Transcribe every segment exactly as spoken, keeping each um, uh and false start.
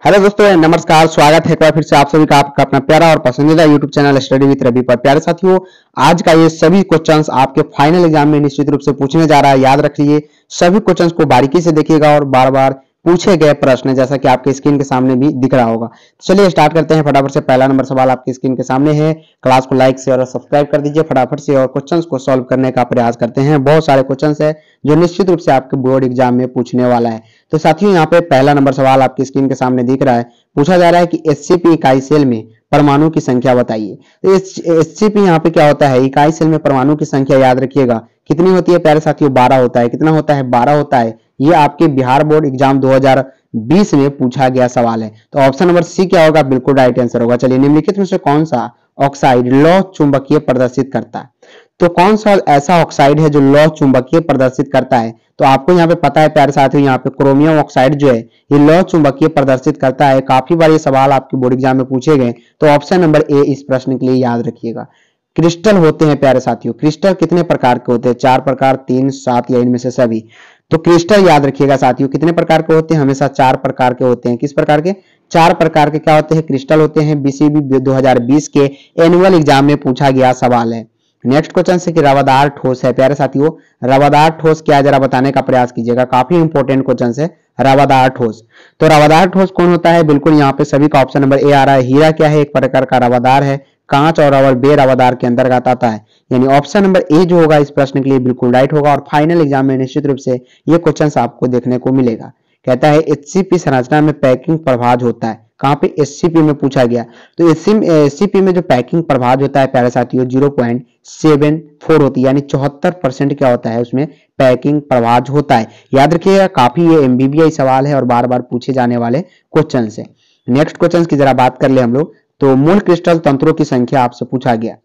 Hello दोस्तों, नमस्कार। स्वागत है एक बार फिर से आप सभी का आपका अपना प्यारा और पसंदीदा YouTube channel study with Ravi पर। प्यारे साथियों, आज का ये सभी क्वेश्चंस आपके फाइनल एग्जाम में निश्चित रूप से पूछने जा रहा है। याद रखिए, सभी क्वेश्चंस को बारीकी से देखिएगा और बार बार पूछे गए प्रश्न जैसा कि आपके स्क्रीन के सामने भी दिख रहा होगा। चलिए स्टार्ट करते हैं फटाफट से। पहला नंबर सवाल आपकी स्क्रीन के सामने है। क्लास को लाइक शेयर और सब्सक्राइब कर दीजिए फटाफट से और क्वेश्चंस को सॉल्व करने का प्रयास करते हैं। बहुत सारे क्वेश्चंस है जो निश्चित रूप से आपके बोर्ड एग्जाम में पूछने वाला है। तो साथियों, यहाँ पे पहला नंबर सवाल आपकी स्क्रीन के सामने दिख रहा है। पूछा जा रहा है कि एचसीपी इकाई सेल में परमाणु की संख्या बताइए। तो एचसीपी यहाँ पे क्या होता है? इकाई सेल में परमाणु की संख्या याद रखिएगा कितनी होती है प्यारे साथियों? बारह होता है। कितना होता है? बारह होता है। ये आपके बिहार बोर्ड एग्जाम दो हज़ार बीस में पूछा गया सवाल है। तो ऑप्शन नंबर सी क्या होगा? बिल्कुल राइट आंसर होगा। चलिए, निम्नलिखित में से कौन सा ऑक्साइड लौह चुंबकीय प्रदर्शित करता है? तो कौन सा ऐसा ऑक्साइड है जो लौह चुंबकीय प्रदर्शित करता है? तो आपको यहाँ पे पता है प्यारे साथियों, यहाँ पे क्रोमियम ऑक्साइड जो है ये लौह चुंबकीय प्रदर्शित करता है। काफी बार ये सवाल आपके बोर्ड एग्जाम में पूछे गए। तो ऑप्शन नंबर ए इस प्रश्न के लिए याद रखिएगा। क्रिस्टल होते हैं प्यारे साथियों। क्रिस्टल कितने प्रकार के होते हैं? चार प्रकार, तीन, सात या इनमें से सभी? तो क्रिस्टल याद रखिएगा साथियों, कितने प्रकार के होते हैं? हमेशा चार प्रकार के होते हैं। किस प्रकार के? चार प्रकार के क्या होते हैं? क्रिस्टल होते हैं। बीसीबी दो हज़ार बीस के एनुअल एग्जाम में पूछा गया सवाल है। नेक्स्ट क्वेश्चन से कि रवादार ठोस है प्यारे साथियों। रवादार ठोस क्या जरा बताने का प्रयास कीजिएगा। काफी इंपॉर्टेंट क्वेश्चन है रवादार ठोस। तो रवादार ठोस कौन होता है? बिल्कुल यहाँ पे सभी का ऑप्शन नंबर ए आ रहा है। हीरा क्या है? एक प्रकार का रवादार है। कांच और रबर बे रवादार के अंतर्गत आता है। यानी ऑप्शन नंबर ए जो होगा इस प्रश्न के लिए बिल्कुल राइट होगा। और फाइनल एग्जाम में निश्चित रूप से ये क्वेश्चन आपको देखने को मिलेगा। कहता है एचसीपी संरचना में पैकिंग प्रभाज होता है। कहां पे? एचसीपी में पूछा गया। तो एचसीपी में जो पैकिंग प्रभाज होता है प्यारे साथियों जीरो पॉइंट सेवन फोर होती है। यानी चौहत्तर परसेंट क्या होता है उसमें? पैकिंग प्रभाज होता है। याद रखिएगा, काफी ये एमबीबीआई सवाल है और बार बार पूछे जाने वाले क्वेश्चन है। नेक्स्ट क्वेश्चन की जरा बात कर ले हम लोग। तो मूल क्रिस्टल तंत्रों की संख्या आपसे पूछा गया।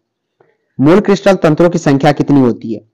मूल क्रिस्टल तंत्रों की संख्या कितनी होती है?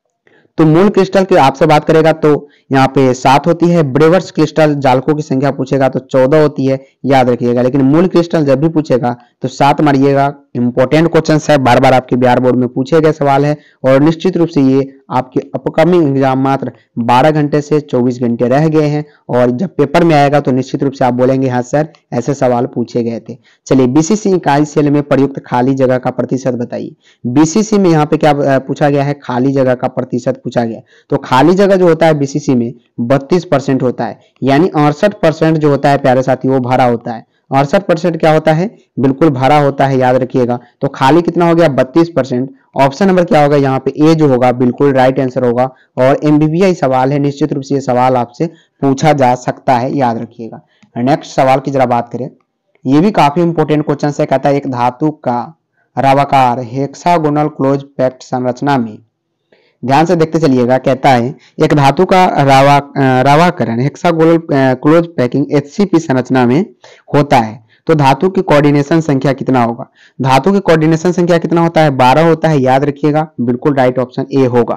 तो मूल क्रिस्टल की आपसे बात करेगा तो यहाँ पे सात होती है। ब्रेवर्स क्रिस्टल जालकों की संख्या पूछेगा तो चौदह होती है। याद रखिएगा, लेकिन मूल क्रिस्टल जब भी पूछेगा तो सात मारिएगा। इंपॉर्टेंट क्वेश्चन है, बार बार आपके बिहार बोर्ड में पूछे गए सवाल है और निश्चित रूप से ये आपके अपकमिंग एग्जाम मात्र बारह घंटे से चौबीस घंटे रह गए हैं और जब पेपर में आएगा तो निश्चित रूप से आप बोलेंगे हाँ सर ऐसे सवाल पूछे गए थे। चलिए, बीसीसी इकाई सेल में प्रयुक्त खाली जगह का प्रतिशत बताइए। बीसीसी में यहाँ पे क्या पूछा गया है? खाली जगह का प्रतिशत पूछा गया। तो खाली जगह जो होता है बीसीसी में बत्तीस परसेंट होता है। यानी अड़सठ परसेंट जो होता है प्यारे साथी वो भरा होता है। अड़सठ परसेंट क्या होता है? बिल्कुल भरा होता है। याद रखिएगा, तो खाली कितना हो गया? बत्तीस परसेंट। ऑप्शन नंबर क्या होगा यहाँ पे? ए जो होगा बिल्कुल राइट आंसर होगा। और एमबीबीआई सवाल है, निश्चित रूप से ये सवाल आपसे पूछा जा सकता है। याद रखिएगा। नेक्स्ट सवाल की जरा बात करें, ये भी काफी इंपोर्टेंट क्वेश्चन है। कहता है एक धातु का रवाकार हेक्सागोनल क्लोज पैक्ड संरचना में, ध्यान से देखते चलिएगा। कहता है एक धातु का रावा रावाकरण हेक्सागोनल क्लोज पैकिंग एचसीपी संरचना में होता है तो धातु की कोऑर्डिनेशन संख्या कितना होगा? धातु की कोऑर्डिनेशन संख्या कितना होता है? बारह होता है। याद रखिएगा, बिल्कुल राइट ऑप्शन ए होगा।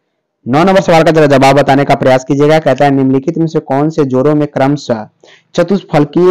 नौ नंबर सवाल का जरा जवाब बताने का प्रयास कीजिएगा। कहता है निम्नलिखित में से कौन से जोड़ों में क्रमशः चतुष्फलकीय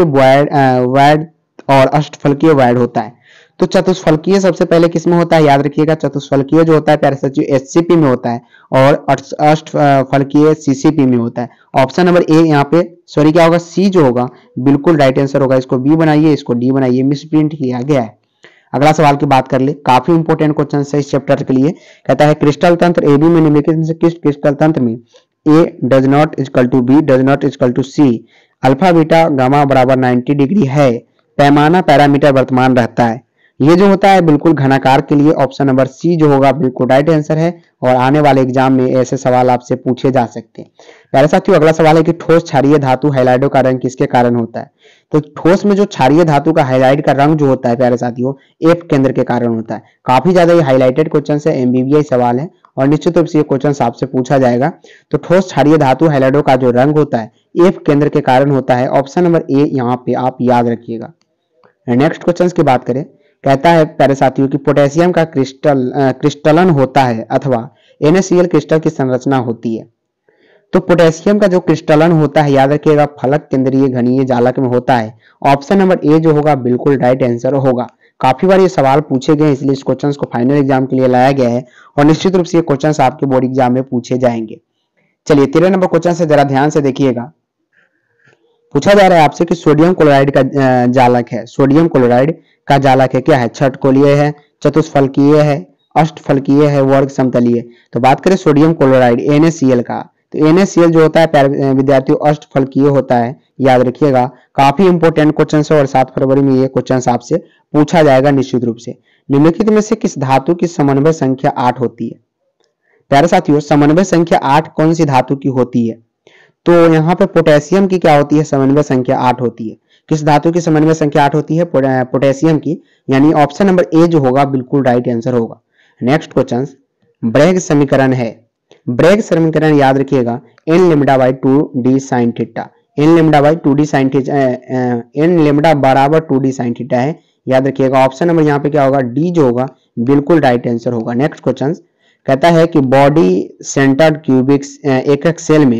वायड और अष्टफलकीय वायड होता है? तो चतुष्फलकीय सबसे पहले किसमें होता है? याद रखिएगा, चतुष्फलकीय जो होता है प्यारे साथियों एचसीपी में होता है और अष्टफलकीय सीसीपी में होता है। ऑप्शन नंबर ए यहाँ पे सॉरी क्या होगा? सी जो होगा बिल्कुल राइट आंसर होगा। इसको बी बनाइए, इसको डी बनाइए, मिसप्रिंट किया गया है। अगला सवाल की बात कर ले, काफी इंपोर्टेंट क्वेश्चन है इस चैप्टर के लिए। कहता है क्रिस्टल तंत्र ए बी में निम्नलिखित में से किस क्रिस्टल तंत्र में A does not equal to B does not equal to C alpha beta gamma बराबर नब्बे डिग्री है, पैमाना पैरामीटर वर्तमान रहता है? ये जो होता है बिल्कुल घनाकार के लिए ऑप्शन नंबर सी जो होगा बिल्कुल राइट आंसर है। और आने वाले एग्जाम में ऐसे सवाल आपसे पूछे जा सकते हैं। प्यारे साथियों, अगला सवाल है कि ठोस क्षारीय धातु हाइलाइडो का रंग किसके कारण होता है? तो ठोस में जो क्षारीय धातु का हाइलाइट का रंग जो होता है प्यारे साथियों एफ केंद्र के कारण होता है। काफी ज्यादा ये हाईलाइटेड क्वेश्चन है, एमबीबीआई सवाल है और निश्चित रूप से ये क्वेश्चन आपसे पूछा जाएगा। तो ठोस क्षारीय धातु हाइलाइडो का जो रंग होता है एफ केंद्र के कारण होता है। ऑप्शन नंबर ए यहाँ पे आप याद रखिएगा। नेक्स्ट क्वेश्चन की बात करें, कहता है प्यारे साथियों कि पोटेशियम का क्रिस्टल क्रिस्टलन होता है अथवा एनएसीएल क्रिस्टल की संरचना होती है। तो पोटेशियम का जो क्रिस्टलन होता है याद रखिएगा फलक केंद्रीय घनीय जालक में होता है। ऑप्शन नंबर ए जो होगा बिल्कुल राइट आंसर होगा। काफी बार ये सवाल पूछे गए इसलिए इस क्वेश्चन को फाइनल एग्जाम के लिए लाया गया है और निश्चित रूप से ये क्वेश्चन आपके बोर्ड एग्जाम में पूछे जाएंगे। चलिए, तेरह नंबर क्वेश्चन से जरा ध्यान से देखिएगा। पूछा जा रहा है आपसे कि सोडियम क्लोराइड का जालक है, सोडियम क्लोराइड का जालक है क्या है? षटकोलीय है, चतुष्फलकीय है, अष्टफलकीय है, वर्ग समतलीय। तो बात करें sodium chloride N A C L का, तो एन ए सी एल जो होता है विद्यार्थियों अष्टफलकीय होता है, याद रखिएगा। काफी इंपोर्टेंट क्वेश्चन है और सात फरवरी में ये क्वेश्चन आपसे पूछा जाएगा निश्चित रूप से। निम्नलिखित में से किस धातु की समन्वय संख्या आठ होती है? प्यारे साथियों, समन्वय संख्या आठ कौन सी धातु की होती है? तो यहाँ पे पोटेशियम की क्या होती है? समन्वय संख्या आठ होती है। किस धातु की समन्वय संख्या आठ होती है? पोटेशियम की, यानी ऑप्शन नंबर ए जो होगा बिल्कुल राइट आंसर होगा। नेक्स्ट क्वेश्चन, ब्रैग समीकरण है। ब्रैग समीकरण याद रखिएगा, N lambda by two D sine theta, N lambda by two D sine theta, N lambda बराबर टू डी साइन थीटा है, याद रखिएगा। ऑप्शन नंबर यहाँ पे क्या होगा? डी जो होगा बिल्कुल राइट आंसर होगा। नेक्स्ट क्वेश्चन कहता है कि बॉडी सेंटर्ड क्यूबिक एकक सेल में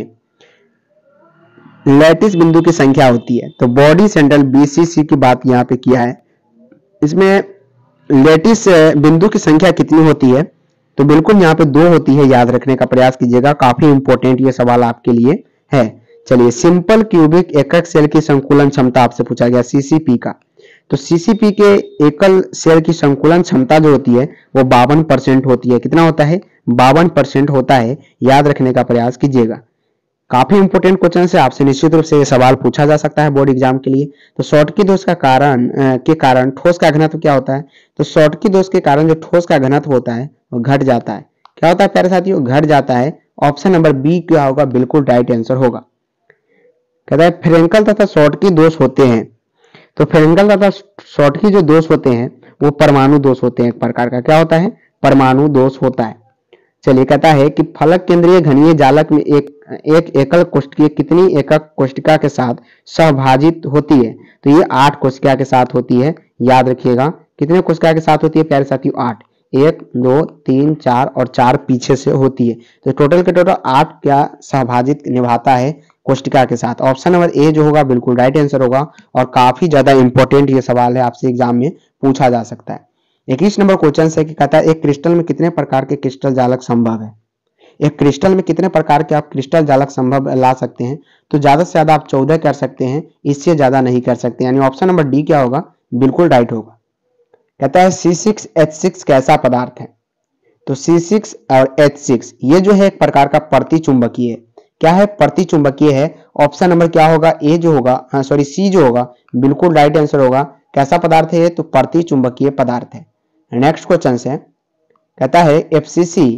लैटिस बिंदु की संख्या होती है। तो बॉडी सेंट्रल बीसीसी की बात यहाँ पे किया है, इसमें लैटिस बिंदु की संख्या कितनी होती है? तो बिल्कुल यहाँ पे दो होती है, याद रखने का प्रयास कीजिएगा, काफी इंपॉर्टेंट ये सवाल आपके लिए है। चलिए, सिंपल क्यूबिक एकक सेल की संकुलन क्षमता आपसे पूछा गया सीसीपी का। तो सीसीपी के एकल सेल की संकुलन क्षमता जो होती है वो बावन परसेंट होती है। कितना होता है? बावन परसेंट होता है, याद रखने का प्रयास कीजिएगा। काफी इंपोर्टेंट क्वेश्चन से आपसे निश्चित रूप से ये सवाल पूछा जा सकता है बोर्ड एग्जाम के लिए। तो शॉर्टकी दोष का कारण के कारण ठोस का घनत्व क्या होता है? तो शॉर्टकी दोष के कारण जो ठोस का घनत्व होता है वो घट जाता है। क्या होता है प्यारे साथियों? घट जाता है। ऑप्शन नंबर बी क्या होगा? बिल्कुल राइट आंसर होगा। कहता है फ्रेंकल तथा शॉर्टकी दोष होते हैं। तो फ्रेंकल तथा शॉर्टकी जो दोष होते हैं वो परमाणु दोष होते हैं, एक प्रकार का। क्या होता है? परमाणु दोष होता है। चलिए, कहता है कि फलक केंद्रीय घनीय जालक में एक एक एकल कोशिका कितनी एकक कोशिका के साथ सहभाजित होती है? तो ये आठ कोशिका के साथ होती है, याद रखिएगा। कितने कोशिका के साथ होती है प्यारे साथियों? आठ। एक, दो, तीन, चार और चार पीछे से होती है। तो टोटल के टोटल आठ क्या सहभाजित निभाता है कोशिका के साथ। ऑप्शन नंबर ए जो होगा बिल्कुल राइट आंसर होगा और काफी ज्यादा इंपॉर्टेंट ये सवाल है, आपसे एग्जाम में पूछा जा सकता है। इक्कीस नंबर क्वेश्चन है कि कहता है एक क्रिस्टल में कितने प्रकार के क्रिस्टल जालक संभव है? एक क्रिस्टल में कितने प्रकार के आप क्रिस्टल जालक संभव ला सकते हैं? तो ज्यादा से ज्यादा आप चौदह कर सकते हैं, इससे ज्यादा नहीं कर सकते, यानी ऑप्शन नंबर डी क्या होगा? बिल्कुल राइट होगा। कहता है सी सिक्स एच सिक्स कैसा पदार्थ है? तो सी सिक्स और एच सिक्स ये जो है एक प्रकार का प्रतिचुंबकीय है। क्या है? प्रतिचुंबकीय है। ऑप्शन नंबर क्या होगा? ए जो होगा, सॉरी सी जो होगा बिल्कुल राइट आंसर होगा। कैसा पदार्थ है? तो प्रतिचुंबकीय पदार्थ है। नेक्स्ट क्वेश्चन है, कहता है एफसीसी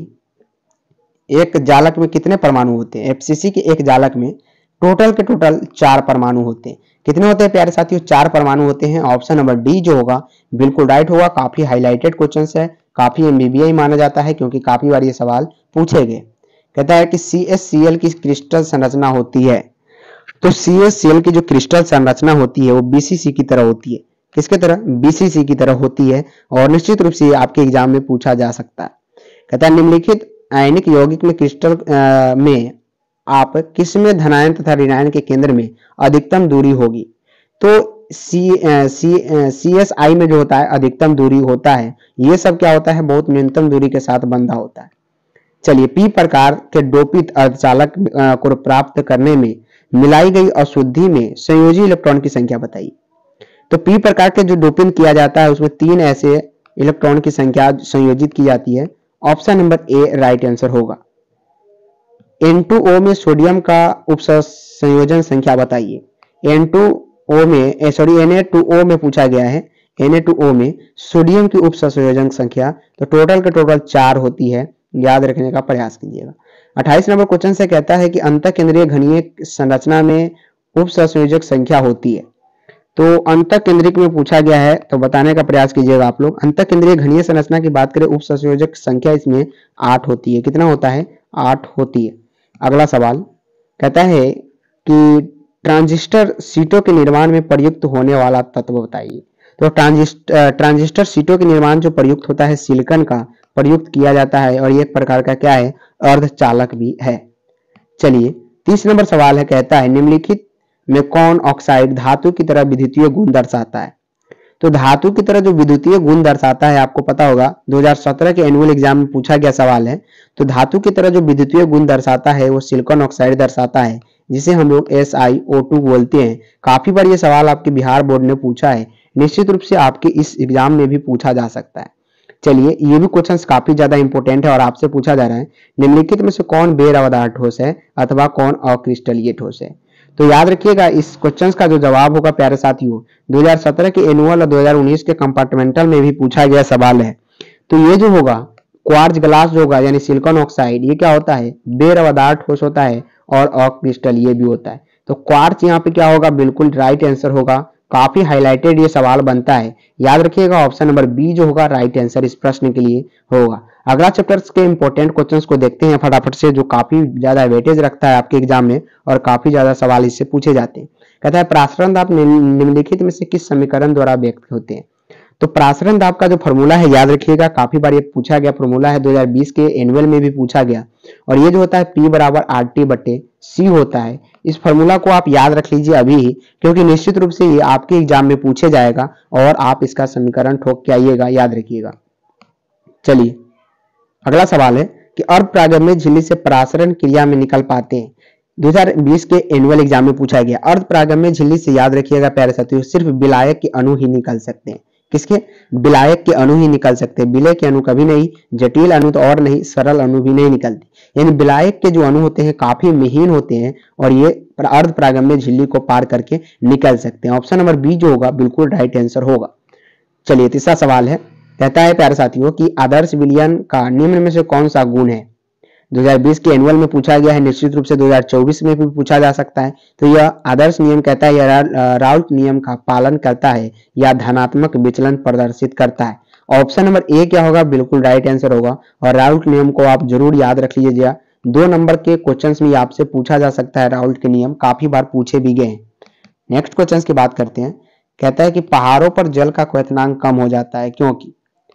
एक जालक में कितने परमाणु होते हैं? एफसीसी के एक जालक में टोटल के टोटल चार परमाणु होते हैं। कितने होते हैं प्यारे साथियों? चार परमाणु होते हैं। ऑप्शन नंबर डी जो होगा बिल्कुल राइट होगा। काफी हाईलाइटेड क्वेश्चन है, काफी एमबीबीआई माना जाता है क्योंकि काफी बार ये सवाल पूछे गए। कहता है कि सी एस सी एल की क्रिस्टल संरचना होती है। तो सी एस सी एल की जो क्रिस्टल संरचना होती है वो बीसीसी की तरह होती है। किसके तरह? बीसीसी की तरह होती है और निश्चित रूप से आपके एग्जाम में पूछा जा सकता है। कहता है निम्नलिखित आयनिक यौगिक में क्रिस्टल में आप किसमें धनायन तथा ऋणायन के केंद्र में अधिकतम दूरी होगी? तो सी सी सी एस आई में जो होता है अधिकतम दूरी होता है। ये सब क्या होता है? बहुत न्यूनतम दूरी के साथ बंधा होता है। चलिए, पी प्रकार के डोपित अर्धचालक को प्राप्त करने में मिलाई गई अशुद्धि में संयोजी इलेक्ट्रॉन की संख्या बताइए। तो पी प्रकार के जो डोपिंग किया जाता है उसमें तीन ऐसे इलेक्ट्रॉन की संख्या संयोजित की जाती है। Option number A right answer होगा। एन टू ओ में सोडियम का उप संयोजन संख्या बताइए। एन टू ओ में sorry N A two O में पूछा गया है। एन ए टू ओ में सोडियम की उप संयोजन संख्या तो टोटल के टोटल चार होती है, याद रखने का प्रयास कीजिएगा। अट्ठाईस नंबर क्वेश्चन से कहता है कि अंतः केंद्रीय घनीय संरचना में उप संयोजक संख्या होती है। तो अंतः केंद्रिक में पूछा गया है तो बताने का प्रयास कीजिएगा आप लोग। अंतः केंद्रीय घनीय संरचना की बात करें उप संयोजक संख्या इसमें आठ होती है। कितना होता है? आठ होती है। अगला सवाल कहता है कि ट्रांजिस्टर सीटों के निर्माण में प्रयुक्त होने वाला तत्व बताइए। तो ट्रांजिस्टर ट्रांजिस्टर सीटों के निर्माण जो प्रयुक्त होता है सिलिकॉन का प्रयुक्त किया जाता है और ये एक प्रकार का क्या है? अर्धचालक भी है। चलिए, तीस नंबर सवाल है, कहता है निम्नलिखित में कौन ऑक्साइड धातु की तरह विद्युतीय गुण दर्शाता है? तो धातु की तरह जो विद्युतीय गुण दर्शाता है आपको पता होगा दो हज़ार सत्रह के एनुअल एग्जाम में पूछा गया सवाल है। तो धातु की तरह जो विद्युतीय गुण दर्शाता है वो सिलिकॉन ऑक्साइड दर्शाता है, जिसे हम लोग एस आई ओ टू बोलते हैं। काफी बार ये सवाल आपके बिहार बोर्ड ने पूछा है, निश्चित रूप से आपके इस एग्जाम में भी पूछा जा सकता है। चलिए, ये भी क्वेश्चंस काफी ज्यादा इंपॉर्टेंट है और आपसे पूछा जा रहा है, निम्नलिखित में से कौन बेरवदार ठोस है अथवा कौन अक्रिस्टलीय ठोस है। तो याद रखिएगा, इस क्वेश्चंस का जो जवाब होगा प्यारे साथियों, दो हज़ार सत्रह के एनुअल और दो हज़ार उन्नीस के कंपार्टमेंटल में भी पूछा गया सवाल है। तो ये जो होगा क्वार्ट्ज ग्लास जो होगा यानी सिलिकॉन ऑक्साइड, ये क्या होता है, बेरवदार ठोस होता है और अक्रिस्टलीय भी होता है। तो क्वार्ट्ज यहाँ पे क्या होगा, बिल्कुल राइट आंसर होगा। काफी हाईलाइटेड ये सवाल बनता है, याद रखिएगा ऑप्शन नंबर बी जो होगा राइट आंसर इस प्रश्न के लिए होगा। अगला चैप्टर के इंपॉर्टेंट क्वेश्चंस को देखते हैं फटाफट से, जो काफी ज्यादा वेटेज रखता है आपके एग्जाम में और काफी ज्यादा सवाल इससे पूछे जाते हैं। कहता है प्रासरण दाब निम्नलिखित में से किस समीकरण द्वारा व्यक्त होते हैं। तो प्रासरण दाब का जो फॉर्मूला है याद रखिएगा, काफी बार ये पूछा गया फॉर्मूला है, दो हज़ार बीस के एनुअल में भी पूछा गया और ये जो होता है P बराबर आर टी बटे सी होता है। इस फॉर्मूला को आप याद रख लीजिए अभी ही, क्योंकि निश्चित रूप से ये आपके एग्जाम में पूछे जाएगा और आप इसका समीकरण ठोक के आइएगा, याद रखिएगा। चलिए, अगला सवाल है कि अर्धपरागम्य झिल्ली से परासरण क्रिया में निकल पाते हैं। दो हज़ार बीस के एनुअल एग्जाम में पूछा गया। अर्धपरागम्य झिल्ली से याद रखिएगा प्यारे साथियों, सिर्फ विलायक के अणु ही निकल सकते हैं। किसके, विलायक के अणु ही निकल सकते हैं, विलय के अणु कभी नहीं, जटिल अणु तो और नहीं, सरल अणु भी नहीं निकलती। यानी विलायक के जो अणु होते हैं काफी महीन होते हैं और ये अर्धपरागम्य झिल्ली को पार करके निकल सकते हैं। ऑप्शन नंबर बी जो होगा बिल्कुल राइट आंसर होगा। चलिए, तीसरा सवाल है, कहता है प्यारे साथियों कि आदर्श विलयन का निम्न में से कौन सा गुण है। दो हज़ार बीस के एनुअल में पूछा गया है, निश्चित रूप से दो हज़ार चौबीस में भी पूछा जा सकता है। तो यह आदर्श नियम कहता है यह राउल्ट नियम का पालन करता है या धनात्मक विचलन प्रदर्शित करता है। ऑप्शन नंबर ए क्या होगा, बिल्कुल राइट आंसर होगा और राउल्ट नियम को आप जरूर याद रख लीजिएगा। दो नंबर के क्वेश्चन में आपसे पूछा जा सकता है, राउल्ट के नियम काफी बार पूछे भी गए। नेक्स्ट क्वेश्चन की बात करते हैं। कहता है कि पहाड़ों पर जल का क्वथनांक कम हो जाता है क्योंकि,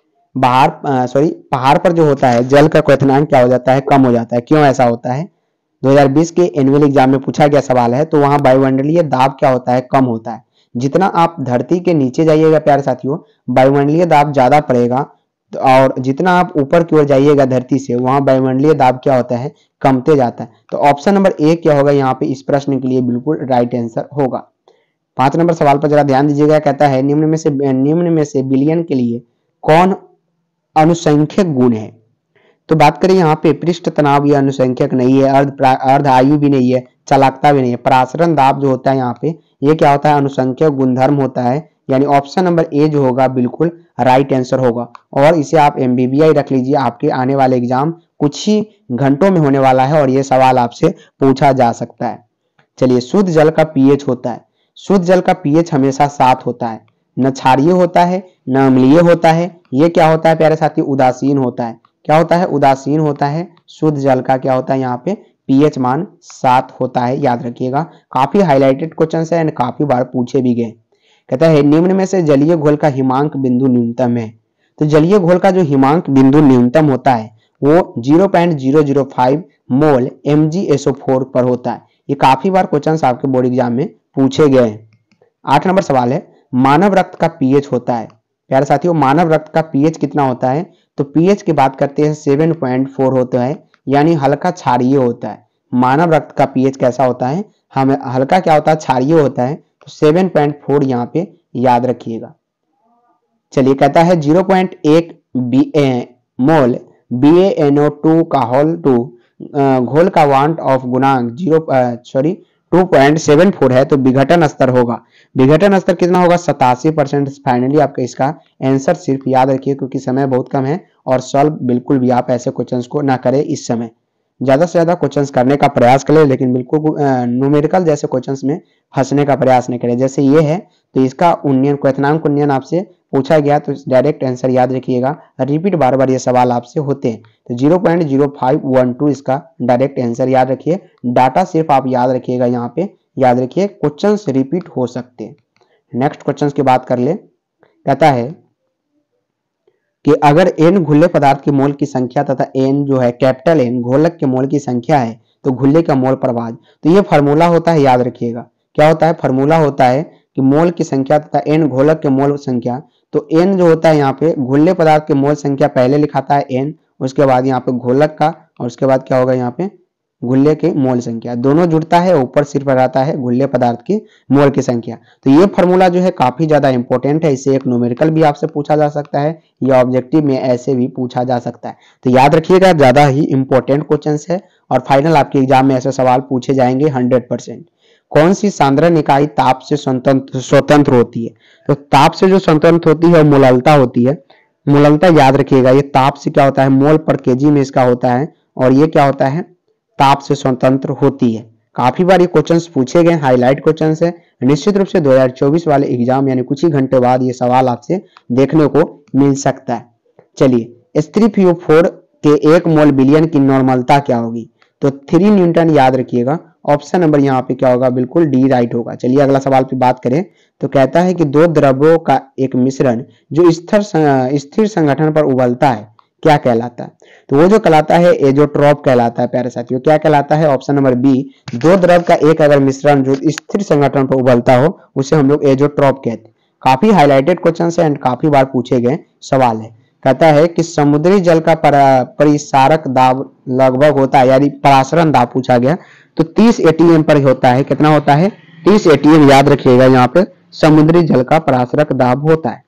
बाहर सॉरी पहाड़ पर जो होता है जल का क्वथनांक क्या हो जाता है, कम हो जाता है। क्यों ऐसा होता है, दो हज़ार बीस के एनुअल एग्जाम में पूछा गया सवाल है। तो वहां वायुमंडलीय दाब क्या होता है, कम होता है। जितना आप धरती के नीचे जाइएगा प्यारे साथियों, वायुमंडलीय दाब ज्यादा पड़ेगा और जितना आप ऊपर की ओर जाइएगा धरती से, वहां वायुमंडलीय दाब क्या होता है, कमते जाता है। तो ऑप्शन नंबर ए क्या होगा यहाँ पे इस प्रश्न के लिए बिल्कुल राइट आंसर होगा। पांच नंबर सवाल पर जरा ध्यान दीजिएगा। कहता है निम्न में से निम्न में से विलयन के लिए कौन अनुसंख्यक गुण है। तो बात करें यहाँ पे पृष्ठ तनाव, ये अनुसंख्यक नहीं है, अर्ध अर्ध आयु भी नहीं है, चालकता भी नहीं है। परासरण दाब जो होता है यहाँ पे, ये क्या होता है, अनुसंख्यक गुणधर्म होता है। यानी ऑप्शन नंबर ए जो होगा बिल्कुल राइट आंसर होगा और इसे आप एमबीबीआई रख लीजिए। आपके आने वाले एग्जाम कुछ ही घंटों में होने वाला है और ये सवाल आपसे पूछा जा सकता है। चलिए, शुद्ध जल का पीएच होता है, शुद्ध जल का पीएच हमेशा सात होता है, न क्षारीय होता है न अम्लीय होता है। ये क्या होता है प्यारे साथी, उदासीन होता है। क्या होता है, उदासीन होता है। शुद्ध जल का क्या होता है यहाँ पे, पीएच मान सात होता है, याद रखिएगा। काफी हाईलाइटेड क्वेश्चन है, काफी बार पूछे भी गए। कहता है निम्न में से जलीय घोल का हिमांक बिंदु न्यूनतम है। तो जलीय घोल का जो हिमांक बिंदु न्यूनतम होता है वो zero point zero zero five mole M G S O four पर होता है। ये काफी बार क्वेश्चन आपके बोर्ड एग्जाम में पूछे गए हैं। आठ नंबर सवाल है, मानव रक्त का पीएच होता है। प्यारे साथियों, मानव रक्त का पीएच कितना होता है। तो पीएच की बात करते हैं सात पॉइंट चार होता है, यानी हल्का क्षारीय होता है। मानव रक्त का पीएच कैसा होता है, हमें हल्का क्या होता है, क्षारीय होता है। तो सात पॉइंट चार यहाँ पे याद रखिएगा। चलिए, कहता है zero point one B mole B A N O two का होल टू घोल का वांट ऑफ गुणांक zero sorry two point seven four है तो विघटन स्तर होगा। विघटन स्तर कितना होगा, सतासी परसेंट। फाइनली आपका इसका आंसर सिर्फ याद रखिए, क्योंकि समय बहुत कम है और सॉल्व बिल्कुल भी आप ऐसे क्वेश्चंस को ना करें इस समय। ज्यादा से ज्यादा क्वेश्चंस करने का प्रयास करें, लेकिन बिल्कुल न्यूमेरिकल जैसे क्वेश्चंस में फंसने का प्रयास नहीं करें। जैसे ये है तो इसका उन्नयन क्वथनांक उन्नयन आपसे पूछा गया तो डायरेक्ट आंसर याद रखिएगा। रिपीट बार बार ये सवाल आपसे होते हैं। तो zero point zero five one two इसका डायरेक्ट आंसर याद रखिए। डाटा सिर्फ आप याद रखिएगा, यहाँ पे याद रखिए क्वेश्चंस रिपीट हो सकते हैं। नेक्स्ट क्वेश्चंस की बात कर ले। कहता है कि अगर n घुल्ले पदार्थ के मोल की संख्या तथा n जो है कैपिटल N घोलक के मोल की संख्या है तो घुल्ले का मोल प्रभाव। तो ये फार्मूला होता है, याद रखिएगा। क्या होता है, फार्मूला होता है कि मोल की संख्या तथा n घोलक के मोल संख्या। तो n जो होता है यहाँ पे घुल्ले पदार्थ के मोल संख्या पहले लिखाता है n, उसके बाद यहाँ पे घोलक का और उसके बाद क्या होगा यहाँ पे घुल्ले के मोल संख्या, दोनों जुड़ता है, ऊपर सिर पर आता है घुल्ले पदार्थ की मोल की संख्या। तो ये फॉर्मूला जो है काफी ज्यादा इंपॉर्टेंट है, इसे एक न्यूमेरिकल भी आपसे पूछा जा सकता है या ऑब्जेक्टिव में ऐसे भी पूछा जा सकता है। तो याद रखिएगा, ज्यादा ही इंपॉर्टेंट क्वेश्चन है और फाइनल आपके एग्जाम में ऐसे सवाल पूछे जाएंगे हंड्रेड परसेंट। कौन सी सांद्रण इकाई ताप से स्वतंत्र स्वतंत्र होती है? तो ताप से जो स्वतंत्र होती है मोललता होती है। मोललता याद रखिएगा, ये ताप से क्या होता है, मोल पर केजी में इसका होता है, और ये क्या होता है, ताप से स्वतंत्र होती है। काफी बार ये क्वेश्चंस पूछे गए, हाईलाइट क्वेश्चंस है। निश्चित रूप से दो हज़ार चौबीस वाले एग्जाम यानी कुछ ही घंटे बाद ये सवाल आपसे देखने को मिल सकता है। चलिए, H three P O four के एक मोल विलयन की नॉर्मलता क्या होगी? तो थ्री न्यूटन याद रखिएगा। ऑप्शन नंबर यहाँ पे क्या होगा, बिल्कुल डी राइट होगा। चलिए अगला सवाल पे बात करें तो कहता है कि दो द्रव्यों का एक मिश्रण जो स्थिर स्थिर संगठन पर उबलता है क्या कहलाता है? तो वो जो कहलाता है एजोट्रॉप कहलाता है प्यारे साथियों। क्या कहलाता है? ऑप्शन नंबर बी, दो द्रव का एक अगर मिश्रण जो स्थिर संगठन पर उबलता हो उसे हम लोग एजोट्रॉप कहते हैं। काफी हाईलाइटेड क्वेश्चन है एंड काफी बार पूछे गए सवाल है। कहता है कि समुद्री जल का परिसारक दाब लगभग होता है, यानी परासरण दाब पूछा गया, तो तीस एटीएम पर होता है। कितना होता है? तीस एटीएम याद रखिएगा, यहाँ पे समुद्री जल का परासरक दाब होता है।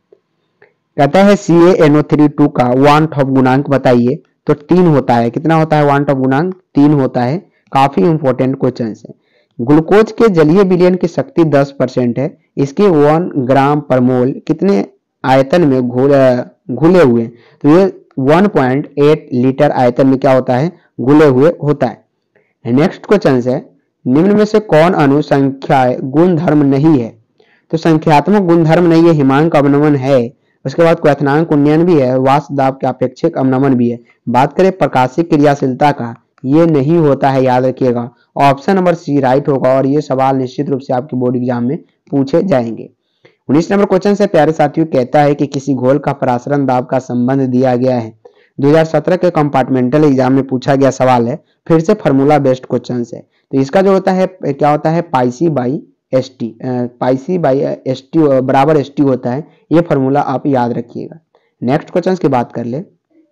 कहता है C A N O three two का वांट ऑफ गुणांक बताइए, तो तीन होता है। कितना होता है वांट ऑफ गुणांक? तीन होता है। काफी इंपॉर्टेंट क्वेश्चन है। ग्लूकोज के जलीय विलयन की शक्ति दस परसेंट है, इसके वन ग्राम पर मोल कितने आयतन में घुले हुए? तो ये वन पॉइंट एट लीटर आयतन में क्या होता है, घुले हुए होता है। नेक्स्ट क्वेश्चन है, निम्न में से कौन अणु संख्या गुणधर्म नहीं है? तो संख्यात्मक गुणधर्म नहीं है, हिमांक अवनमन है, उसके बाद क्वथनांक उन्नयन भी है, वाष्प दाब के अपेक्षिक अवनमन भी है। बात करें प्रकाशिक क्रियाशीलता का, ये नहीं होता है, याद रखिएगा। ऑप्शन नंबर सी राइट होगा और ये सवाल निश्चित रूप से आपके बोर्ड एग्जाम में पूछे जाएंगे। उन्नीस नंबर क्वेश्चन से प्यारे साथियों कहता है कि किसी घोल का परासरण दाब का संबंध दिया गया है। दो हज़ार सत्रह के कंपार्टमेंटल एग्जाम में पूछा गया सवाल है, फिर से फार्मूला बेस्ड क्वेश्चन है। तो इसका जो होता है क्या होता है, pi C by S T, pi C by S T बराबर एस टी होता है। ये फार्मूला आप याद रखिएगा। नेक्स्ट क्वेश्चन की बात कर ले,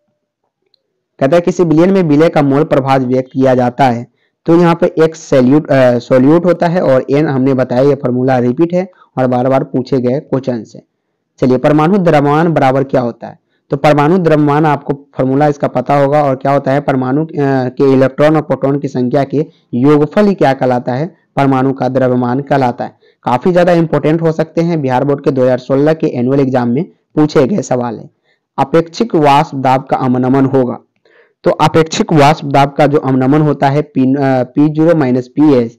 कहता है किसी विलयन में विलय का मोल प्रभाव व्यक्त किया जाता है, तो यहाँ पे एक सैल्यूट सोल्यूट होता है और एन हमने बताया, ये फार्मूला रिपीट है और बार बार पूछे गए क्वेश्चन से। चलिए, परमाणु द्रव्यमान बराबर क्या होता है? तो परमाणु द्रव्यमान आपको फार्मूला इसका पता होगा और क्या होता है, परमाणु के इलेक्ट्रॉन और प्रोटॉन की संख्या के योगफल ही क्या कहलाता है, परमाणु का द्रव्यमान कहलाता है। काफी ज्यादा इंपॉर्टेंट हो सकते हैं, बिहार बोर्ड के दो हज़ार सोलह के एनुअल एग्जाम में पूछे गए सवाल है। अपेक्षिक वाष्प दाब का अवनमन होगा, तो अपेक्षिक वाष्प दाब का जो अवनमन होता है P P zero minus P S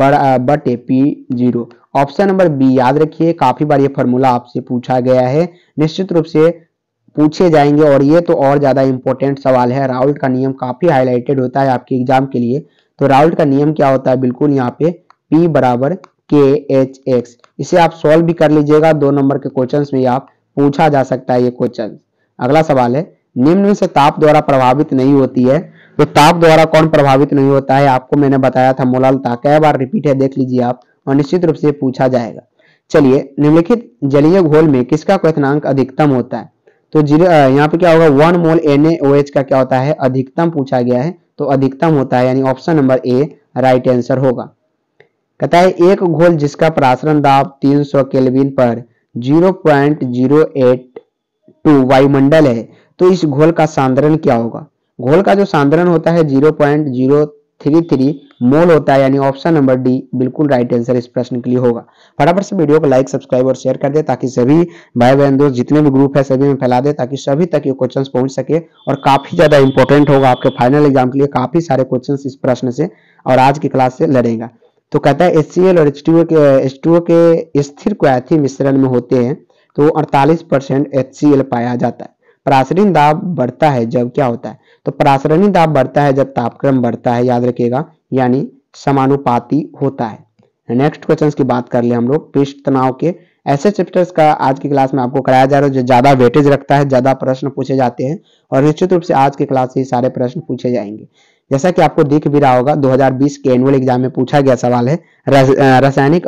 बटे P zero. Option number B याद रखिए, काफी बार ये फार्मूला आपसे पूछा गया है, निश्चित रूप से पूछे जाएंगे और ये तो और ज्यादा इंपॉर्टेंट सवाल है। राउल्ट का नियम काफी हाईलाइटेड होता है आपके एग्जाम के लिए। तो राउल्ट का नियम क्या होता है, बिल्कुल यहाँ पे P बराबर के एच एक्स, इसे आप सॉल्व भी कर लीजिएगा, दो नंबर के क्वेश्चन में आप पूछा जा सकता है ये क्वेश्चन। अगला सवाल है, निम्न में से ताप द्वारा प्रभावित नहीं होती है, तो ताप द्वारा कौन प्रभावित नहीं होता है? आपको मैंने बताया था मोललता, कई बार रिपीट है, देख लीजिए आप, और निश्चित रूप से पूछा जाएगा। चलिए, निम्नलिखित जलीय घोल में किसका क्वथनांक अधिकतम होता है? तो यहाँ पे क्या होगा, one mole N A O H का क्या होता है, अधिकतम पूछा गया है, तो अधिकतम होता है, यानी option number A right answer होगा। कहता है एक घोल जिसका परासरण दाब तीन सौ केल्विन पर zero point zero eight two वायुमंडल है, तो इस घोल का सांद्रण क्या होगा? घोल का जो सांद्रण होता है zero point zero three three mole होता है, यानी ऑप्शन नंबर डी बिल्कुल राइट आंसर इस प्रश्न के लिए होगा। फटाफट से वीडियो को लाइक, सब्सक्राइब और शेयर कर दे ताकि सभी भाई बहन दोस्त जितने भी ग्रुप है सभी में फैला दे, ताकि सभी तक ये क्वेश्चंस पहुंच सके और काफी ज्यादा इंपॉर्टेंट होगा आपके फाइनल एग्जाम के लिए। काफी सारे क्वेश्चंस इस प्रश्न से और आज की क्लास से लड़ेगा। तो कहता है एच सी एल और एच टू ओ के एच टू ओ के स्थिर क्वैथी मिश्रण में होते हैं, तो अड़तालीस परसेंट एच सी एल पाया जाता है। परासरण दाब बढ़ता है जब क्या होता है, तो परासरणी दाब बढ़ता है जब तापक्रम बढ़ता है, याद रखिएगा, यानी समानुपाती होता है। नेक्स्ट क्वेश्चन की बात कर ले हम लोग पृष्ठ तनाव के। ऐसे चैप्टर्स का आज की क्लास में आपको कराया जा रहा है जो ज्यादा वेटेज रखता है, ज्यादा प्रश्न पूछे जाते हैं और निश्चित रूप से आज की क्लास से सारे प्रश्न पूछे जाएंगे। जैसा कि आपको दिख भी रहा होगा, दो हज़ार बीस के एनुअल एग्जाम में पूछा गया सवाल है रासायनिक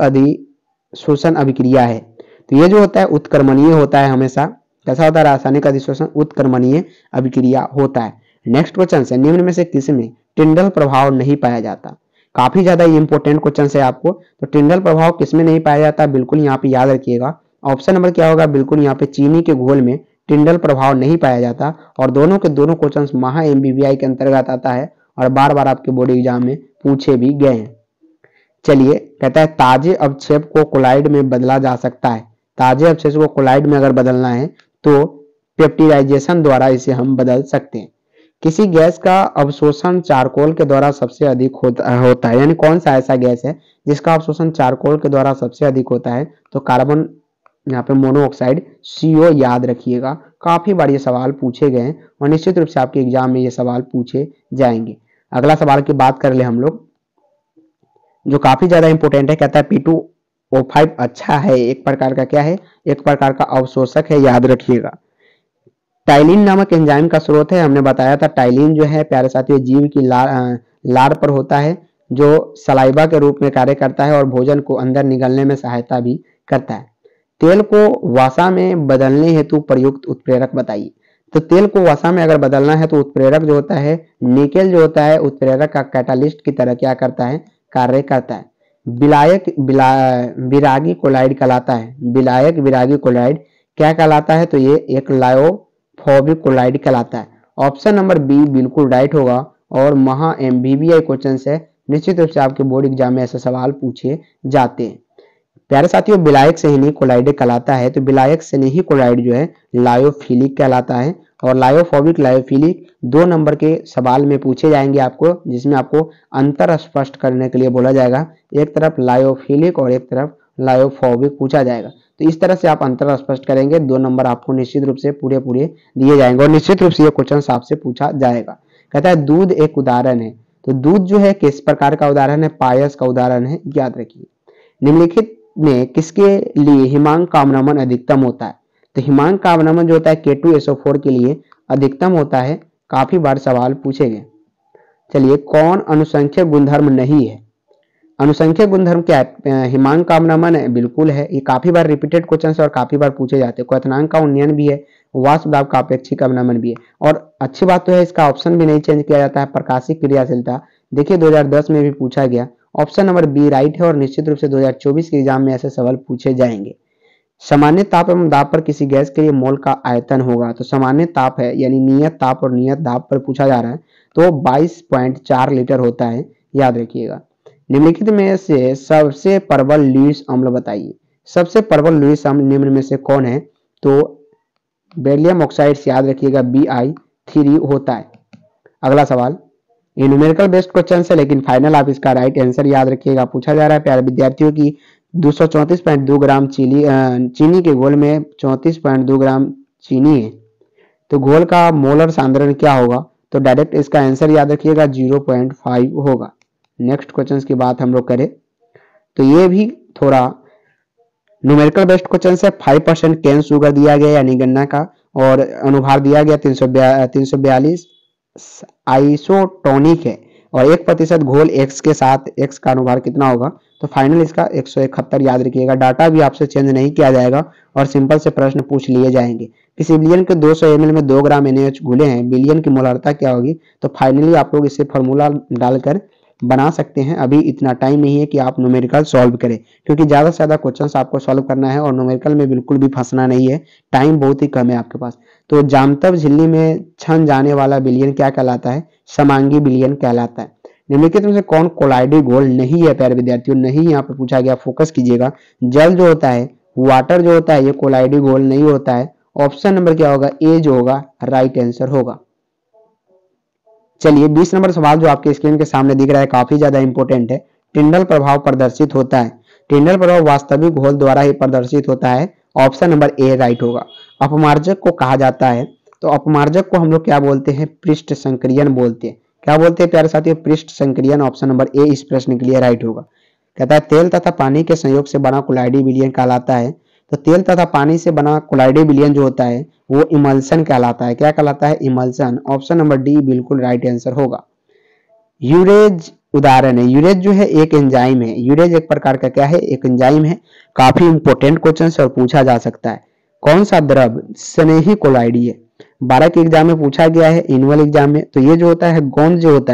अधिशोषण अभिक्रिया है, तो ये जो होता है उत्क्रमणीय होता है हमेशा। कैसा होता है? रासायनिक अधिशोषण उत्क्रमणीय अभिक्रिया होता है। नेक्स्ट क्वेश्चन है, निम्न में से किसमें टिंडल प्रभाव नहीं पाया जाता। काफी ज्यादा इंपॉर्टेंट क्वेश्चन है आपको। तो टिंडल प्रभाव किसमें नहीं पाया जाता, बिल्कुल यहाँ पे याद रखिएगा। ऑप्शन नंबर क्या होगा, बिल्कुल यहाँ पे चीनी के घोल में टिंडल प्रभाव नहीं पाया जाता। और दोनों के दोनों क्वेश्चन महा एमबीबीआई के अंतर्गत आता है और बार बार आपके बोर्ड एग्जाम में पूछे भी गए हैं। चलिए, कहता है ताजे अवक्षेप को कोलाइड में बदला जा सकता है। ताजे अवक्षेप को कोलाइड में अगर बदलना है तो पेप्टिडाइजेशन द्वारा इसे हम बदल सकते हैं। किसी गैस का अवशोषण चारकोल के द्वारा सबसे अधिक होता, होता है, यानी कौन सा ऐसा गैस है जिसका अवशोषण चारकोल के द्वारा सबसे अधिक होता है, तो कार्बन यहाँ पे मोनोऑक्साइड सीओ याद रखिएगा। काफी बार ये सवाल पूछे गए हैं और निश्चित रूप से आपके एग्जाम में ये सवाल पूछे जाएंगे। अगला सवाल की बात कर ले हम लोग, जो काफी ज्यादा इंपॉर्टेंट है। कहता है पी टू ओ फाइव अच्छा है, एक प्रकार का क्या है, एक प्रकार का अवशोषक है, याद रखिएगा। टाइलिन नामक एंजाइम का स्रोत है, हमने बताया था। टाइलिन जो है प्यारे साथियों जीव की लार लार पर होता है, जो सलाइवा के रूप में कार्य करता है और भोजन को अंदर निगलने में सहायता भी करता है। तेल को वसा में बदलने हेतु प्रयुक्त उत्प्रेरक बताइए। तो तेल को वसा में अगर बदलना है तो उत्प्रेरक जो होता है, निकेल जो होता है उत्प्रेरक का कैटालिस्ट की तरह क्या करता है, कार्य करता है। विलायक बिला विरागी कोलाइड कहलाता है। विलायक विरागी कोलाइड क्या कहलाता है, तो ये एक लायोफोबिक कोलाइड कहलाता है। ऑप्शन नंबर बी बिल्कुल राइट होगा और महा एमबीबीआई क्वेश्चन से निश्चित रूप से आपके बोर्ड एग्जाम में ऐसे सवाल पूछे जाते हैं। प्यारे साथियों, विलायक से ही कोलाइड कहलाता है, तो विलायक से नहीं कोलाइड जो है लायोफिलिक कहलाता है। और लायोफोबिक लायोफिलिक दो नंबर के सवाल में पूछे जाएंगे आपको, जिसमें आपको अंतर स्पष्ट करने के लिए बोला जाएगा। एक तरफ लायोफिलिक और एक तरफ लायोफोबिक पूछा जाएगा, तो इस तरह से आप अंतर स्पष्ट करेंगे, दो नंबर आपको निश्चित रूप से पूरे पूरे दिए जाएंगे और निश्चित रूप से ये क्वेश्चन आपसे पूछा जाएगा। कहता है दूध एक उदाहरण है, तो दूध जो है किस प्रकार का उदाहरण है, पायस का उदाहरण है, याद रखिए। निम्नलिखित में किसके लिए हिमांक का अवनमन अधिकतम होता है, तो हिमांक का अवनमन जो होता है के टू एस ओ फोर के लिए अधिकतम होता है। काफी बार सवाल पूछे गए। चलिए, कौन अनुसंख्यक गुणधर्म नहीं है, अनुसंख्यक गुणधर्म क्या है, हिमांक का अवनमन है, बिल्कुल है। ये काफी बार रिपीटेड क्वेश्चन है और काफी बार पूछे जाते हैं। क्वथनांक का उन्नयन भी है, वाष्प दाब का अपेक्षिक अवनमन भी है। और अच्छी बात तो है इसका ऑप्शन भी नहीं चेंज किया जाता है, प्रकाशिक क्रियाशीलता। देखिए दो हज़ार दस में भी पूछा गया, ऑप्शन नंबर बी राइट है और निश्चित रूप से दो हज़ार चौबीस के एग्जाम में ऐसे सवाल पूछे जाएंगे। सामान्य ताप एवं दाब पर किसी गैस के लिए मोल का आयतन होगा, तो सामान्य ताप है यानी नियत ताप और नियत दाब पर पूछा जा रहा है, तो बाईस पॉइंट चार लीटर होता है, याद रखिएगा। निम्नलिखित में से सबसे प्रबल लुईस अम्ल बताइए। सबसे प्रबल लुईस अम्ल निम्न में से कौन है, तो बेरिलियम ऑक्साइड याद रखिएगा बी आई थ्री होता है। अगला सवाल, ये न्यूमेरिकल बेस्ड क्वेश्चन है लेकिन फाइनल आप इसका राइट आंसर याद रखिएगा। पूछा जा रहा है प्यारे विद्यार्थियों की दो सौ चौंतीस पॉइंट दो ग्राम चीनी चीनी के घोल में चौंतीस पॉइंट दो ग्राम चीनी है, तो घोल का मोलर सांद्रण क्या होगा, तो डायरेक्ट इसका आंसर याद रखिएगा जीरो पॉइंट फाइव होगा। नेक्स्ट क्वेश्चन की बात हम लोग करें तो ये भी थोड़ा न्यूमेरिकल बेस्ड क्वेश्चन है। फाइव परसेंट कैन शुगर दिया गया यानी गन्ना का, और अनुभार दिया गया तीन सौ तीन सौ बयालीस आइसोटोनिक है, और एक प्रतिशत घोल एक्स के साथ एक्स का अनुभार कितना होगा, तो फाइनल इसका एक सौ इकहत्तर याद रखिएगा। डाटा भी आपसे चेंज नहीं किया जाएगा और सिंपल से प्रश्न पूछ लिए जाएंगे। किसी बिलियन के दो सौ एम एल में दो ग्राम एन ए एच घुले हैं, बिलियन की मोलारता क्या होगी, तो फाइनली आप लोग इसे फॉर्मूला डालकर बना सकते हैं। अभी इतना टाइम नहीं है कि आप न्यूमेरिकल सॉल्व करें, क्योंकि ज्यादा से ज्यादा क्वेश्चंस आपको सॉल्व करना है और न्यूमेरिकल में बिल्कुल भी फंसना नहीं है, टाइम बहुत ही कम है आपके पास। तो जामतब झिल्ली में छन जाने वाला बिलियन क्या कहलाता है, समांगी बिलियन कहलाता है। निम्नलिखित में से कौन कोलाइडी घोल नहीं है, प्यारे विद्यार्थियों, नहीं यहाँ पे पूछा गया, फोकस कीजिएगा। जल जो होता है, वाटर जो होता है, ये कोलाइडी घोल नहीं होता है। ऑप्शन नंबर क्या होगा, ए जो होगा राइट आंसर होगा। चलिए बीस नंबर सवाल जो आपके स्क्रीन के सामने दिख रहा है काफी ज्यादा इंपॉर्टेंट है। टिंडल प्रभाव प्रदर्शित होता है, टिंडल प्रभाव वास्तविक घोल द्वारा ही प्रदर्शित होता है। ऑप्शन नंबर ए राइट होगा। अपमार्जक को कहा जाता है, तो अपमार्जक को हम लोग क्या बोलते हैं, पृष्ठ संक्रियन बोलते हैं। क्या बोलते हैं प्यारे साथियों, पृष्ठ संक्रियन। ऑप्शन नंबर ए इस प्रश्न के लिए राइट होगा। कहता है तेल तथा पानी के संयोग से बना कोलाइडी विलयन कहलाता है, तो तेल तथा पानी से बना कोलाइडी विलयन जो होता है वो इमल्सन कहलाता है। क्या कहलाता है, इमल्सन। ऑप्शन नंबर डी बिल्कुल राइट आंसर होगा। यूरेज उदाहरण है, यूरेज जो है एक एंजाइम है, यूरेज एक प्रकार का क्या है, एक एंजाइम है। काफी इंपॉर्टेंट क्वेश्चन और पूछा जा सकता है। कौन सा द्रव स्नेही कोलाइडी है, बारह के एग्जाम में पूछा गया है, एनुअल एग्जाम में। तो ये जो होता है गोंद जो होता है,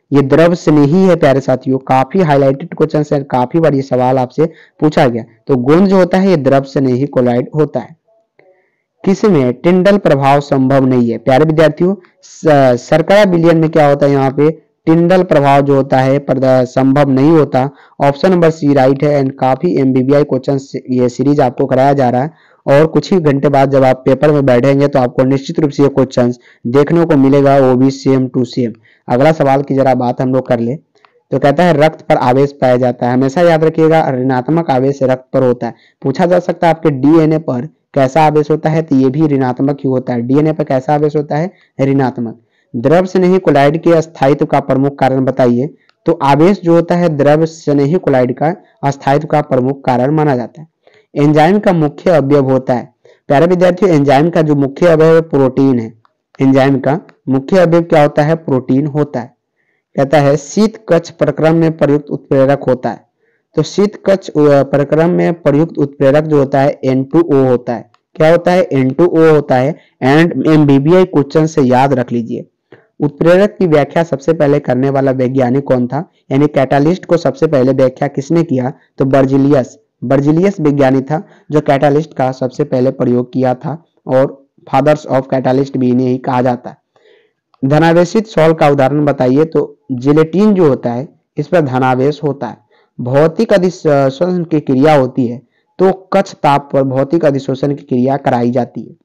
ये द्रव स्नेही है प्यारे साथियों, काफी हाईलाइटेड क्वेश्चन है, काफी बार ये सवाल आपसे पूछा गया। तो गोंद जो होता है ये द्रव स्नेही कोलाइड होता है। किसमें टिंडल प्रभाव संभव नहीं है? प्यारे विद्यार्थियों, शर्करा विलयन में क्या होता है, यहाँ पे टिंडल प्रभाव जो होता है संभव नहीं होता। ऑप्शन नंबर सी राइट है। एंड काफी एमबीबीआई क्वेश्चन ये सीरीज आपको कराया जा रहा है और कुछ ही घंटे बाद जब आप पेपर में बैठेंगे तो आपको निश्चित रूप से ये क्वेश्चन देखने को मिलेगा, वो भी सेम टू सेम। अगला सवाल की जरा बात हम लोग कर ले तो कहता है रक्त पर आवेश पाया जाता है। हमेशा याद रखिएगा ऋणात्मक आवेश रक्त पर होता है। पूछा जा सकता है आपके डीएनए पर कैसा आवेश होता है, तो ये भी ऋणात्मक ही होता है। डीएनए पर कैसा आवेश होता है? ऋणात्मक। द्रव स्नेही कोलाइड के अस्थायित्व का प्रमुख कारण बताइए। तो आवेश जो होता है द्रव स्नेही कोलाइड का अस्थायित्व का प्रमुख कारण माना जाता है। एंजाइम का मुख्य अवयव होता है। प्यारे विद्यार्थियों, एंजाइम का जो मुख्य अवयव प्रोटीन है। एंजाइम का मुख्य अवयव क्या होता है? प्रोटीन होता है। कहता है शीत कक्ष प्रक्रम में प्रयुक्त उत्प्रेरक होता है। तो शीत कक्ष प्रक्रम में प्रयुक्त उत्प्रेरक जो होता है एन टू ओ होता है। क्या होता है? एन टू ओ होता है। एंड एमबीबीआई क्वेश्चन से याद रख लीजिए। उत्प्रेरक की व्याख्या सबसे पहले करने वाला वैज्ञानिक कौन था? यानी कैटालिस्ट को सबसे पहले व्याख्या किसने किया? तो बर्जिलियस। बर्जिलियस विज्ञानी था जो कैटालिस्ट का सबसे पहले प्रयोग किया था और फादर्स ऑफ कैटालिस्ट भी इन्हें ही कहा जाता है। धनावेशित सॉल का उदाहरण बताइए। तो जिलेटिन जो होता है इस पर धनावेश होता है। भौतिक अधिशोषण की क्रिया होती है तो कक्ष ताप पर भौतिक अधिशोषण की क्रिया कराई जाती है।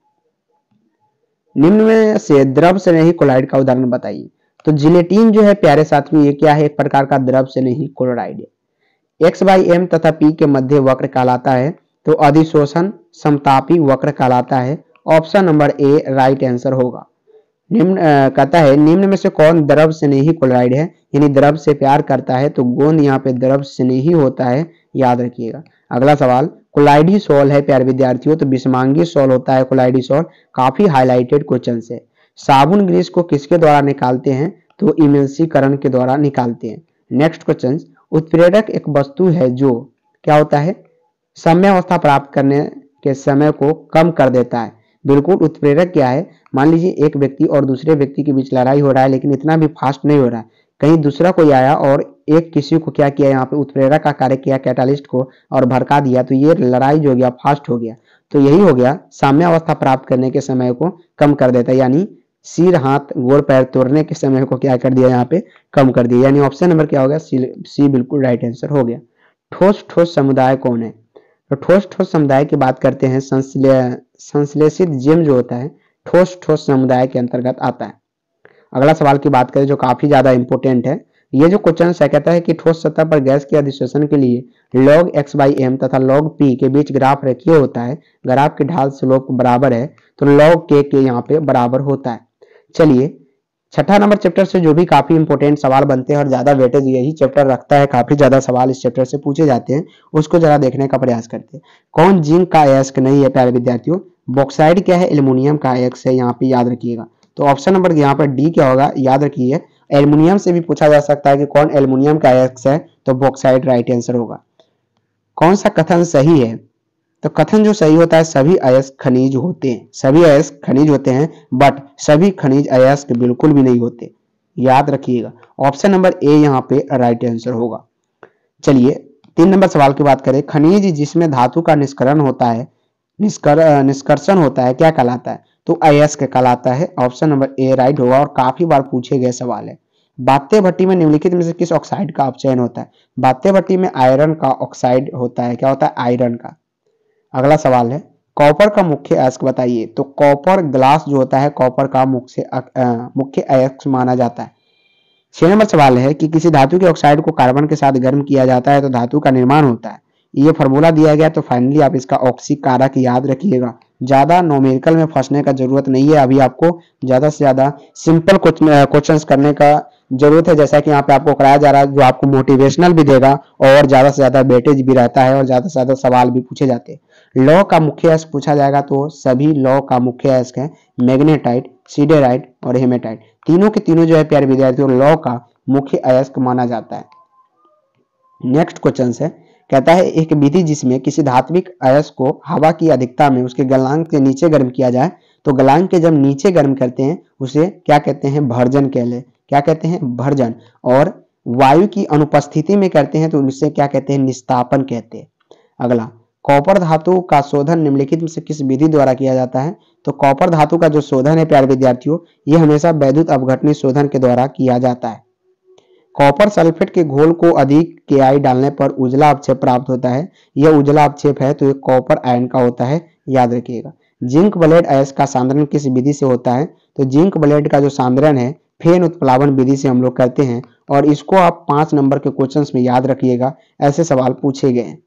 निम्न में से द्रव स्नेही कोलाइड का उदाहरण बताइए। तो जिलेटिन जो है प्यारे साथियों ये क्या है? एक प्रकार का द्रव स्नेही कोलाइड है। एक्स बाई एम तथा पी के मध्य वक्र कहलाता है। तो अधिशोषण समतापी वक्र कहलाता है। Option number A right answer होगा। निम्न कहता है निम्न में से कौन द्रव स्नेही कोलाइड है? यानी द्रव से प्यार करता है। तो गोंद यहाँ पे द्रव स्नेही होता है, याद रखिएगा। अगला सवाल कोलाइडी सॉल है प्यारे विद्यार्थियों। तो विषमांगी सॉल होता है कोलाइडी सॉल। काफी हाईलाइटेड क्वेश्चन है। साबुन ग्रीस को किसके द्वारा निकालते हैं? तो इमल्सीकरण के द्वारा निकालते हैं। नेक्स्ट क्वेश्चन, उत्प्रेरक एक वस्तु है जो क्या होता है? साम्यावस्था प्राप्त करने के समय को कम कर देता है। बिल्कुल, उत्प्रेरक क्या है? मान लीजिए एक व्यक्ति और दूसरे व्यक्ति के बीच लड़ाई हो रहा है लेकिन इतना भी फास्ट नहीं हो रहा है। कहीं दूसरा कोई आया और एक किसी को क्या किया, यहाँ पे उत्प्रेरक का कार्य किया कैटालिस्ट को और भड़का दिया, तो ये लड़ाई जो हो गया फास्ट हो गया। तो यही हो गया साम्यावस्था प्राप्त करने के समय को कम कर देता है। यानी सिर हाथ गोड़ पैर तोड़ने के समय को क्या कर दिया, यहाँ पे कम कर दिया। यानी ऑप्शन नंबर क्या हो गया? सी, सी बिल्कुल राइट आंसर हो गया। ठोस ठोस समुदाय कौन है? तो ठोस ठोस समुदाय की बात करते हैं। संश्लेषित जेम जो होता है ठोस ठोस समुदाय के अंतर्गत आता है। अगला सवाल की बात करें जो काफी ज्यादा इंपॉर्टेंट है। ये जो क्वेश्चन है कहता है कि ठोस सतह पर गैस के अधिशोषण के लिए लॉग एक्स बाई एम तथा लॉग पी के बीच ग्राफ रेखीय होता है। ग्राफ की ढाल स्लोप बराबर है तो लॉग के के यहाँ पे बराबर होता है। चलिए छठा नंबर चैप्टर से जो भी काफी इंपॉर्टेंट सवाल बनते हैं और ज्यादा वेटेज यही चैप्टर रखता है, काफी ज्यादा सवाल इस चैप्टर से पूछे जाते हैं, उसको जरा देखने का प्रयास करते हैं। कौन जिंक का अयस्क नहीं है प्यारे विद्यार्थियों? बॉक्साइड क्या है? एल्युमिनियम का अयस्क है, यहाँ पे याद रखिएगा। तो ऑप्शन नंबर यहाँ पर डी क्या होगा? याद रखिए एल्युमिनियम से भी पूछा जा सकता है कि कौन एल्युमिनियम का अयस्क है, तो बॉक्साइड राइट आंसर होगा। कौन सा कथन सही है? तो कथन जो सही होता है सभी अयस्क खनिज होते हैं। सभी अयस्क खनिज होते हैं बट सभी खनिज अयस्क बिल्कुल भी नहीं होते, याद रखिएगा। ऑप्शन नंबर ए यहाँ पे राइट आंसर होगा। चलिए तीन नंबर सवाल की बात करें। खनिज जिसमें धातु का निष्करण होता है निष्कर निष्कर्षण होता है क्या कहलाता है? तो अयस्क कहलाता है। ऑप्शन नंबर ए राइट होगा और काफी बार पूछे गए सवाल है। बात्य भट्टी में निम्नलिखित में से किस ऑक्साइड का अपचयन होता है? बात्य भट्टी में आयरन का ऑक्साइड होता है। क्या होता है? आयरन का। अगला सवाल है कॉपर का मुख्य अयस्क बताइए। तो कॉपर ग्लास जो होता है कॉपर का मुख्य मुख्य अयस्क माना जाता है। छह नंबर सवाल है कि किसी धातु के ऑक्साइड को कार्बन के साथ गर्म किया जाता है तो धातु का निर्माण होता है। ये फॉर्मूला दिया गया तो फाइनली आप इसका ऑक्सी कारक याद रखिएगा। ज्यादा नोमेरिकल में फंसने का जरूरत नहीं है। अभी आपको ज्यादा से ज्यादा सिंपल क्वेश्चंस करने का जरूरत है, जैसा कि यहाँ पे आपको कराया जा रहा है, जो आपको मोटिवेशनल भी देगा और ज्यादा से ज्यादा वेटेज भी रहता है और ज्यादा से ज्यादा सवाल भी पूछे जाते हैं। लौ का मुख्य अयस्क पूछा जाएगा तो सभी लौ का मुख्य अयस्क है मैग्नेटाइट, सिडेराइट और हेमेटाइट। तीनों के तीनों जो है प्यारे विद्यार्थियों लौ का मुख्य अयस्क माना जाता है। नेक्स्ट क्वेश्चन है कहता है एक विधि जिसमें किसी धात्विक अयस्क को हवा की अधिकता में उसके गलनांक के नीचे गर्म किया जाए तो गलनांक के जब नीचे गर्म करते हैं उसे क्या कहते हैं? भर्जन कहले क्या कहते हैं, भर्जन। और वायु की अनुपस्थिति में करते हैं तो उसे क्या कहते हैं, निस्तापन कहते हैं। अगला, कॉपर धातु का शोधन निम्नलिखित में से किस विधि द्वारा किया जाता है? तो कॉपर धातु का जो शोधन है प्यारे विद्यार्थियों, ये हमेशा वैद्युत अपघटनी शोधन के द्वारा किया जाता है। कॉपर सल्फेट के घोल को अधिक के आई डालने पर उजला अवक्षेप प्राप्त होता है। यह उजला अवक्षेप है तो ये कॉपर आयन का होता है, याद रखिएगा। जिंक ब्लेड अयस्क का सांद्रण किस विधि से होता है? तो जिंक ब्लेड का जो सांद्रण है फेन उत्प्लावन विधि से हम लोग करते हैं, और इसको आप पांच नंबर के क्वेश्चंस में याद रखिएगा, ऐसे सवाल पूछे गए हैं।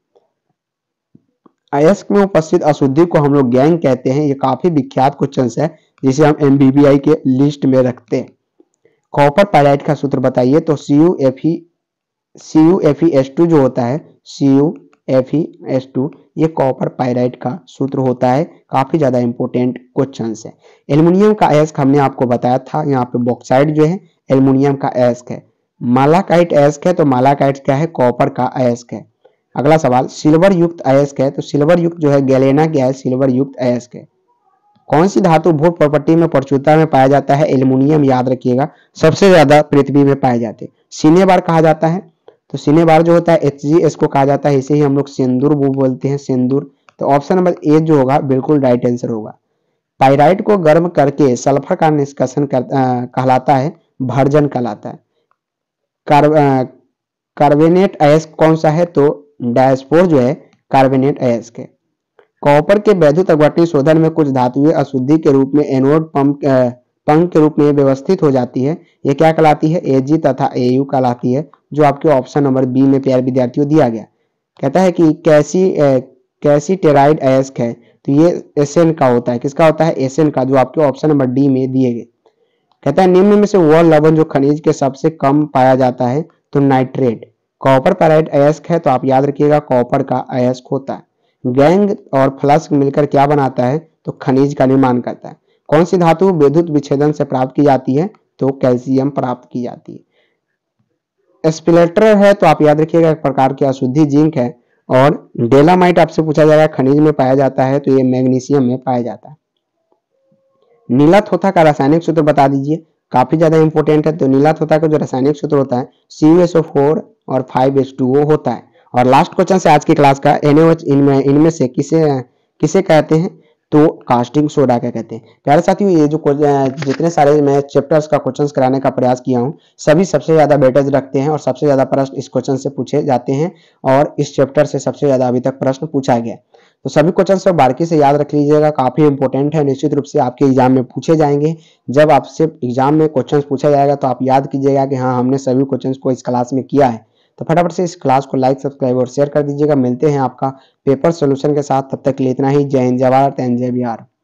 अयस्क में उपस्थित अशुद्धि को हम लोग गैंग कहते हैं। ये काफी विख्यात क्वेश्चन है जिसे हम एमबीबीआई के लिस्ट में रखते हैं। कॉपर पायराइट का सूत्र बताइए? तो C U F E C U F E S two जो होता है, C U F E S two, ये कॉपर पायराइट का सूत्र होता है। काफी ज्यादा इंपॉर्टेंट क्वेश्चन है। एल्युमिनियम का अयस्क हमने आपको बताया था, यहाँ पे बॉक्साइट जो है एल्युमिनियम का अयस्क है। मालाकाइट अयस्क है तो मालाकाइट क्या है, कॉपर का अयस्क है। अगला सवाल, सिल्वर युक्त अयस्क है तो सिल्वर युक्त जो है गैलेना क्या है, सिल्वर युक्त अयस्क है। कौन सी धातु भू प्रॉपर्टी में प्रचुरता में पाया जाता है? एल्युमिनियम, याद रखिएगा, सबसे ज्यादा पृथ्वी में पाए जाते हैं। सिनेबार कहा जाता है तो सिनेबार जो होता है एच जी एस को कहा जाता है, इसे ही हम लोग सिंदूर वो बोलते हैं, सिंदूर। तो ऑप्शन नंबर ए जो होगा बिल्कुल राइट आंसर होगा। पाइराइट को गर्म करके सल्फर का निष्कासन कर, आ, कहलाता है, भर्जन कहलाता है। कार्ब कार्बोनेट अयस्क कौन सा है? तो डायस्पोर जो है कार्बोनेट अयस्क है। कॉपर के वैद्युत अपघटनी शोधन में कुछ धातुएं अशुद्धि के रूप में एनोड पंप पंख के रूप में व्यवस्थित हो जाती है। ये क्या कहलाती है? एजी तथा एयू कहलाती है, जो आपके ऑप्शन नंबर बी में प्यारे विद्यार्थियों दिया गया। कहता है कि कैसी कैसी टेराइड अयस्क है तो ये एसएन का होता है। किसका होता है? एसएन का, जो आपके ऑप्शन नंबर डी में दिए गए। कहता है निम्न में से वह लवण जो खनिज के सबसे कम पाया जाता है, तो नाइट्रेट। कॉपर पायराइट अयस्क है तो आप याद रखिएगा कॉपर का अयस्क होता है। गैंग और फ्लक्स मिलकर क्या बनाता है? तो खनिज का निर्माण करता है। कौन सी धातु विद्युत विच्छेदन से प्राप्त की जाती है? तो कैल्शियम प्राप्त की जाती है। स्प्लेटर है तो आप याद रखिएगा एक प्रकार की अशुद्धि जिंक है। और डेलामाइट आपसे पूछा जाएगा खनिज में पाया जाता है, तो ये मैग्नीशियम में पाया जाता है। नीला थोथा का रासायनिक सूत्र बता दीजिए, काफी ज्यादा इंपॉर्टेंट है। तो नीला थोथा का जो रासायनिक सूत्र होता है C U S O four और फाइव एच टू ओ होता है। और लास्ट क्वेश्चन से आज की क्लास का, एन ओ एच इनमें इनमें से किसे किसे कहते हैं? तो कास्टिंग सोडा क्या कहते हैं। प्यारे साथियों, ये जो जितने सारे मैं चैप्टर्स का क्वेश्चंस कराने का प्रयास किया हूं, सभी सबसे ज्यादा वेटेज रखते हैं और सबसे ज्यादा प्रश्न इस क्वेश्चन से पूछे जाते हैं, और इस चैप्टर से सबसे ज्यादा अभी तक प्रश्न पूछा गया। तो सभी क्वेश्चन को बारीकी से याद रख लीजिएगा, काफी इंपॉर्टेंट है, निश्चित रूप से आपके एग्जाम में पूछे जाएंगे। जब आपसे एग्जाम में क्वेश्चन पूछा जाएगा तो आप याद कीजिएगा कि हाँ, हमने सभी क्वेश्चन को इस क्लास में किया है। तो फटाफट से इस क्लास को लाइक, सब्सक्राइब और शेयर कर दीजिएगा। मिलते हैं आपका पेपर सोल्यूशन के साथ, तब तक के लिए इतना ही। जय हिंद, जय भारत एंड जय बिहार।